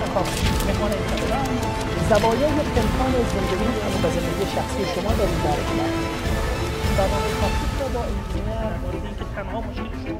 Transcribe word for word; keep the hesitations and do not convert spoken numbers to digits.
خب مهمان انتظارم زوایای پنهان زندگی و زندگی شخصی شما دارید در برنامه کافی را با انجینر مورد اینکه تنها مشکل شما